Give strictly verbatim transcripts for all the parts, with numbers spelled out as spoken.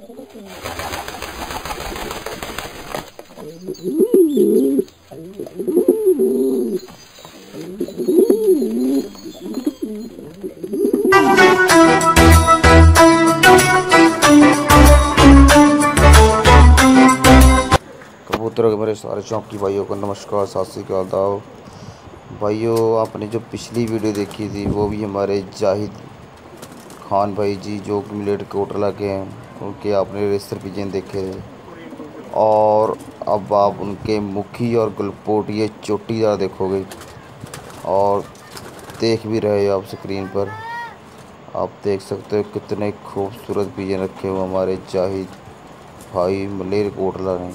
कबूतरों के मेरे सारे शौकी भाइयों को नमस्कार, सत श्री अकाल। दाव भाइयों, आपने जो पिछली वीडियो देखी थी वो भी हमारे जाहिद खान भाई जी जो कि मिलेट कोटला के हैं, उनके आपने रेसर पिजन देखे थे। और अब आप उनके मुखी और गलपोटिए चोटीदार देखोगे और देख भी रहे हो आप स्क्रीन पर। आप देख सकते हो कितने खूबसूरत पिजन रखे हुए हमारे जाहिद भाई मलेर कोटला ने।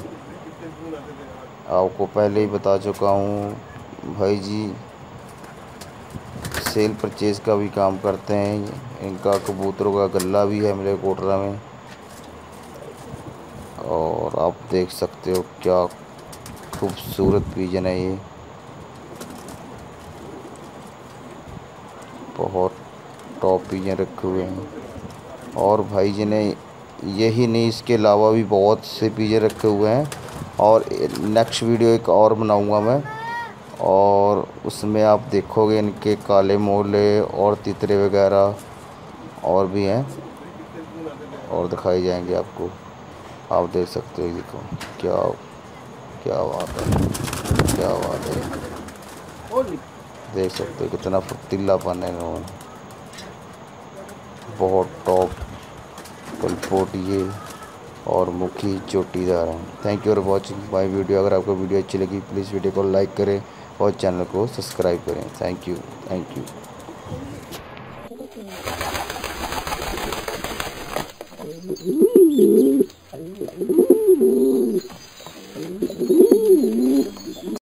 आपको पहले ही बता चुका हूँ भाई जी सेल परचेज़ का भी काम करते हैं। इनका कबूतरों का गल्ला भी है मेरे कोटला में। और आप देख सकते हो क्या खूबसूरत पिजन है ये, बहुत टॉप पिजन रखे हुए हैं। और भाई जी ने यही नहीं, इसके अलावा भी बहुत से पिजन रखे हुए हैं। और नेक्स्ट वीडियो एक और बनाऊंगा मैं, और उसमें आप देखोगे इनके काले मोले और तितरे वगैरह और भी हैं और दिखाई जाएंगे आपको। आप देख सकते हो, देखो क्या क्या बात है, क्या बात है। देख सकते हो कितना फुर्तीलापन है इन्होंने, बहुत टॉप गलपोटिए और मुखी चोटीदार हैं। Thank you for watching my video. अगर आपको वीडियो अच्छी लगी प्लीज़ वीडियो को लाइक करें और चैनल को सब्सक्राइब करें। Thank you, thank you.